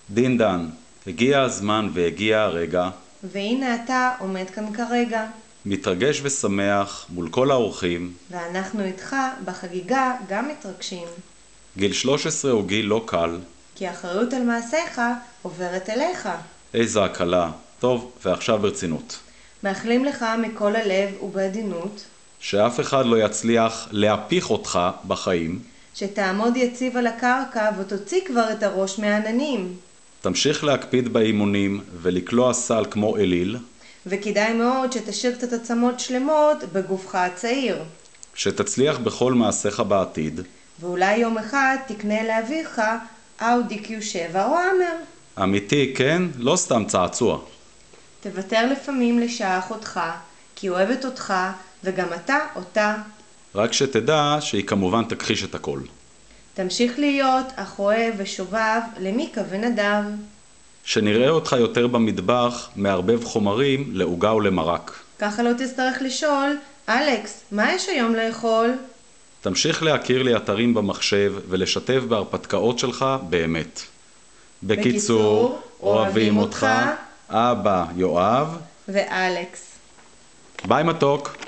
דין דן, הגיע הזמן והגיע הרגע, והנה אתה עומד כאן כרגע, מתרגש ושמח מול כל האורחים. ואנחנו איתך בחגיגה גם מתרגשים, גיל 13 הוא גיל לא קל. כי האחריות על מעשיך עוברת אליך. איזו הקלה. טוב, ועכשיו ברצינות. מאחלים לך מכל הלב ובעדינות, שאף אחד לא יצליח להפיך אותך בחיים. שתעמוד יציב על הקרקע ותוציא כבר את הראש מהעננים. תמשיך להקפיד באימונים ולקלוע סל כמו אליל. וכדאי מאוד שתשאיר קצת עצמות שלמות בגופך הצעיר. שתצליח בכל מעשיך בעתיד. ואולי יום אחד תקנה לאביך אאודי Q7 או אמר. אמיתי, כן? לא סתם צעצוע. תוותר לפעמים לשעה אחותך, כי היא אוהבת אותך וגם אתה אותה. רק שתדע שהיא כמובן תכחיש את הכל. תמשיך להיות אח אוהב ושובב למיקה ונדב. שנראה אותך יותר במטבח מערבב חומרים לעוגה ולמרק. ככה לא תצטרך לשאול, אלכס, מה יש היום לאכול? תמשיך להכיר לי אתרים במחשב ולשתף בהרפתקאות שלך באמת. בקיצור, אוהבים אותך, אבא יואב ואלכס. ביי מתוק.